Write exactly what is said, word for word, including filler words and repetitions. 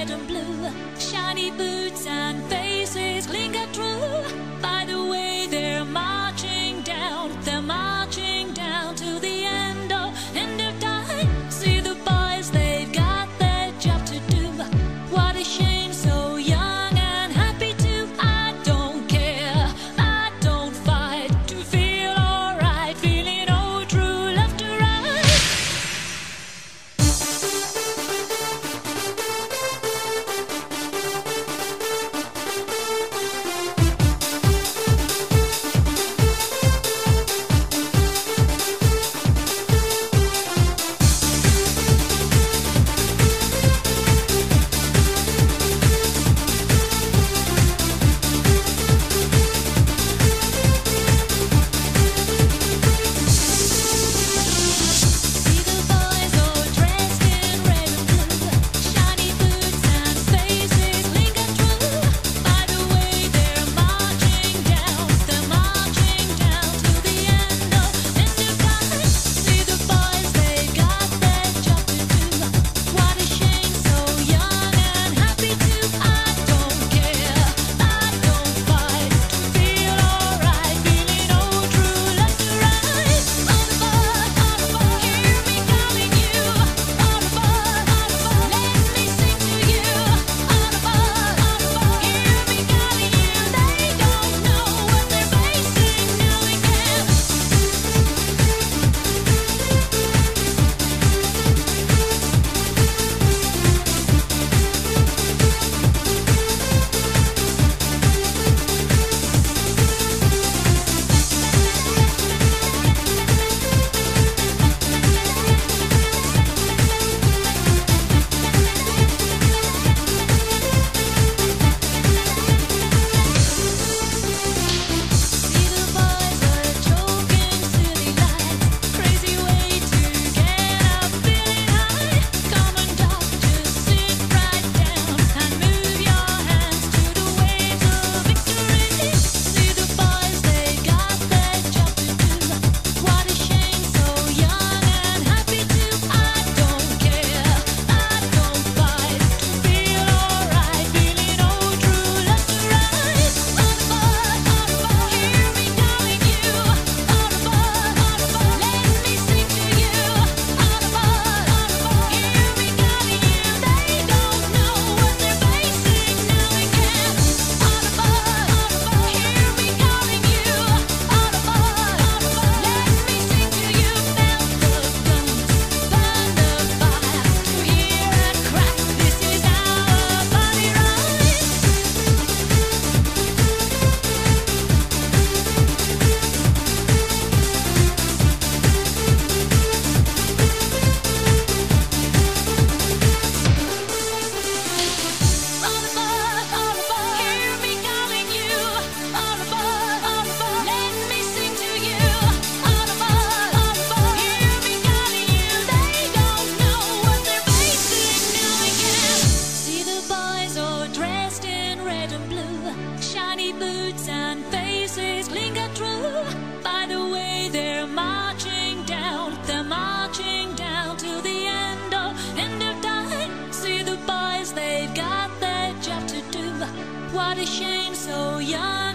red and blue. Shiny boots and faces linger true. By the way they're marching down, they're marching down to the end of, end of time. See the boys, they've got their job to do. What a shame, so young and happy too. I don't care, I don't fight to feel alright, feeling old, true love to ride. Shiny boots and faces linger true. By the way they're marching down, they're marching down to the end of, end of time. See the boys, they've got their job to do. What a shame, so young